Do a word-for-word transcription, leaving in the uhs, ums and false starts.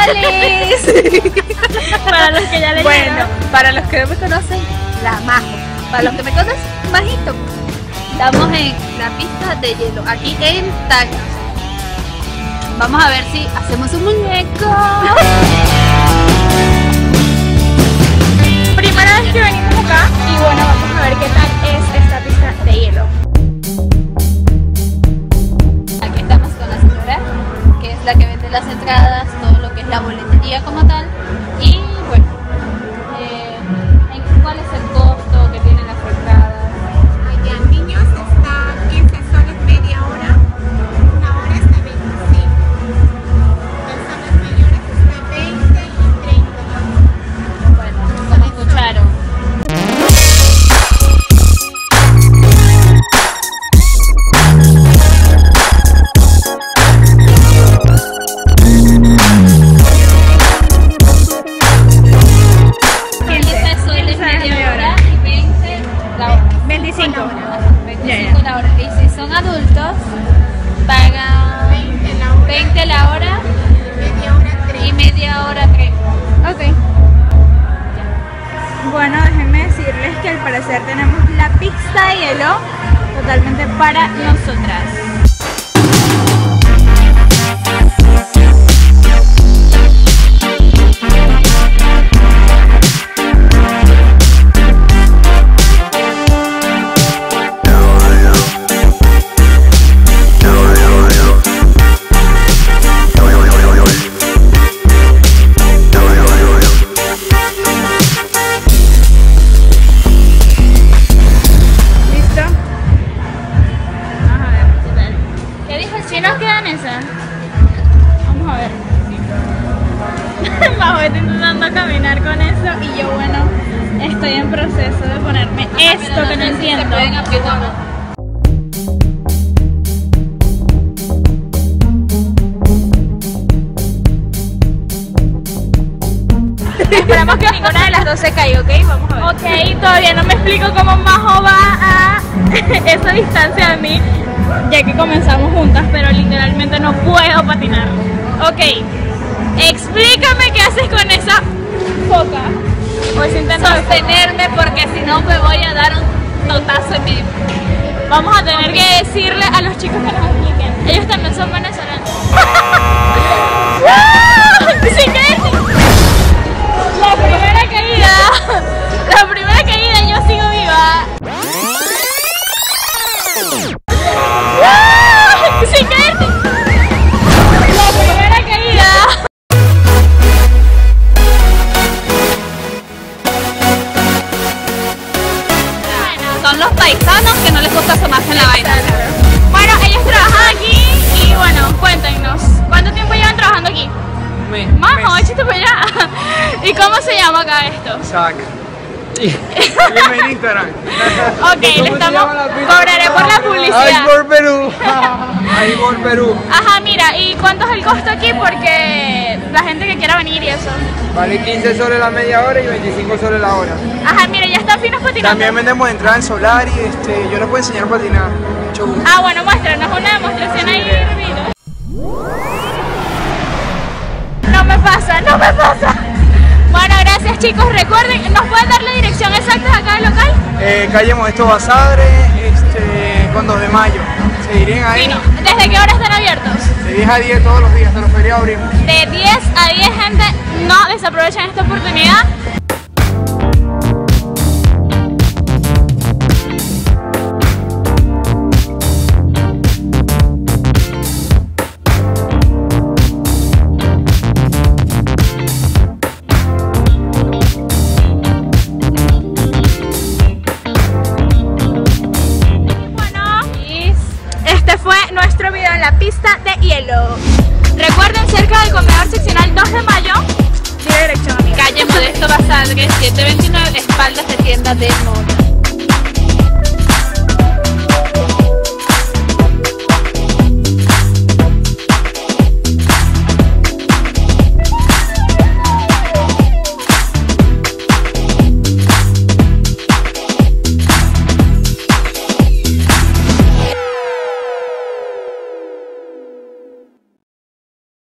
Alice. Para los que ya leyeron. Bueno, para los que no me conocen, la Majo. Para los que me conocen, Majito. Estamos en la pista de hielo, aquí en Tacna. Vamos a ver si hacemos un muñeco. Primera vez que venimos acá y bueno, vamos a ver qué tal es esta pista de hielo. Aquí estamos con la señora, que es la que vende las entradas, todo lo que es la boletería como tal. Y bueno, eh, ¿cuál es el costo que tienen las entradas? Ya, niños está quince soles media hora, una hora está veinticinco. Personas mayores está veinte y treinta. Bueno, como escucharon. veinticinco. veinticinco la hora. Y si son adultos, pagan veinte la hora y media hora tres. Ok. Bueno, déjenme decirles que al parecer tenemos la pista de hielo totalmente para nosotras. ¿Si nos quedan esas? Vamos a ver. Majo está intentando caminar con eso y yo, bueno, estoy en proceso de ponerme esto que no entiendo. Esperamos que ninguna de las dos se caiga, ¿ok? Vamos a ver. Ok, todavía no me explico cómo Majo va a esa distancia de mí, ya que comenzamos juntas, pero literalmente no puedo patinar. Ok, explícame qué haces con esa foca. Pues intento sostenerme porque si no me voy a dar un totazo en mi... Vamos a tener que decirle a los chicos que nos expliquen. Ellos también son venezolanos. ¡Sí, qué! La primera caída. La primera caída y yo sigo viva. ¡Sin caerte! La primera caída. Son los paisanos que no les gusta asomarse en la vaina. Bueno, ellos trabajan aquí y bueno, cuéntenos, ¿cuánto tiempo llevan trabajando aquí? Me, Majo, échate para allá. ¿Y cómo se llama acá esto? Sac. Dime en Instagram. Ok, le estamos... Cobraré por la publicidad. Ay, por Perú. Ay, por Perú. Ajá, mira, ¿y cuánto es el costo aquí? Porque la gente que quiera venir y eso. Vale quince soles la media hora y veinticinco soles la hora. Ajá, mira, ya están finos patinando. También vendemos entrada en solar y este, yo les puedo enseñar a patinar. Mucho gusto. Ah, bueno, muéstranos una demostración ahí, Rubino. No me pasa, no me pasa. Bueno, gracias chicos, recuerden, ¿nos pueden dar la dirección exacta de acá del local? Eh, calle Modesto Basadre, este, con dos de mayo. Seguirían ahí. Fino. ¿Desde qué hora están abiertos? De diez a diez todos los días, hasta los feriados abrimos. De diez a diez, gente, no desaprovechen esta oportunidad. Nuestro video en la pista de hielo. Recuerden, cerca del comedor seccional dos de mayo. Tiene dirección, amiga. Calle Modesto Basadre, setecientos veintinueve, espaldas de tienda del Mall.